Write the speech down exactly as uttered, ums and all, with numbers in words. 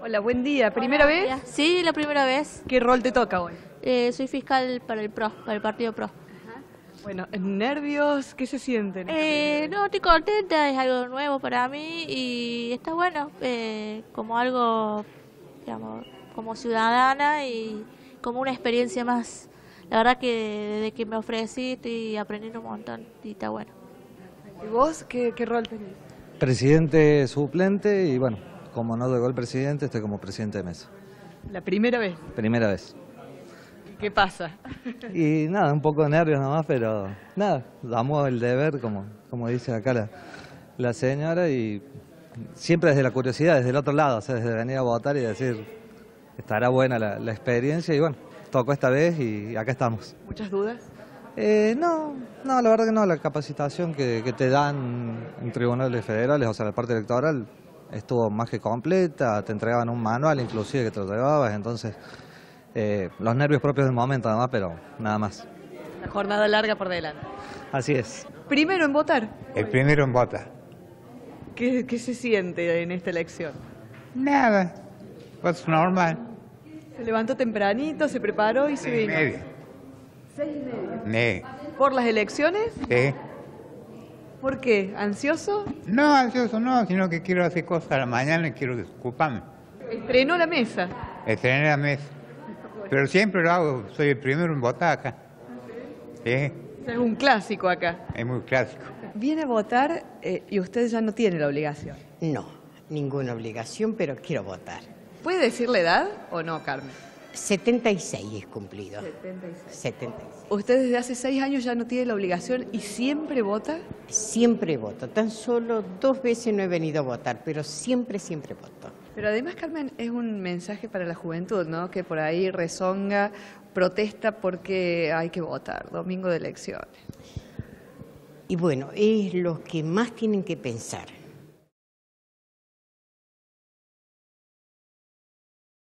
Hola, buen día. ¿Primera Hola, vez? buen día. Sí, la primera vez. ¿Qué rol te toca hoy? Eh, soy fiscal para el P R O, para el partido P R O. Bueno, ¿nervios? ¿Qué se sienten? Eh, no, estoy contenta, es algo nuevo para mí y está bueno, eh, como algo, digamos, como ciudadana y como una experiencia más. La verdad que desde que me ofrecí estoy aprendiendo un montón y está bueno. ¿Y vos qué, qué rol tenés? Presidente suplente y bueno, como no llegó el presidente, estoy como presidente de mesa. ¿La primera vez? Primera vez. ¿Qué pasa? Y nada, un poco de nervios nomás, pero nada, damos el deber, como, como dice acá la, la señora, y siempre desde la curiosidad, desde el otro lado, o sea, desde venir a votar y decir, estará buena la, la experiencia, y bueno, tocó esta vez y acá estamos. ¿Muchas dudas? Eh, no, no, la verdad que no, la capacitación que, que te dan en tribunales federales, o sea, la parte electoral, estuvo más que completa, te entregaban un manual inclusive que te lo llevabas, entonces eh, los nervios propios del momento además, pero nada más. La jornada larga por delante. Así es. ¿Primero en votar? El primero en votar. ¿Qué, qué se siente en esta elección? Nada, pues normal. Se levantó tempranito, se preparó y se Seis y vino. media. ¿Seis y media? Nee, ¿Por las elecciones? sí. ¿Por qué? ¿Ansioso? No, ansioso no, sino que quiero hacer cosas a la mañana y quiero desocuparme. Estrenó la mesa. Estrenar la mesa. Pero siempre lo hago, soy el primero en votar acá. Sí, Es un clásico acá. es muy clásico. Viene a votar eh, y usted ya no tiene la obligación. No, ninguna obligación, pero quiero votar. ¿Puede decir la edad o no, Carmen? setenta y seis es cumplido. setenta y seis. setenta y seis. ¿Usted desde hace seis años ya no tiene la obligación y siempre vota? Siempre voto. Tan solo dos veces no he venido a votar, pero siempre, siempre voto. Pero además, Carmen, es un mensaje para la juventud, ¿no? Que por ahí rezonga, protesta porque hay que votar, domingo de elecciones. Y bueno, es lo que más tienen que pensar.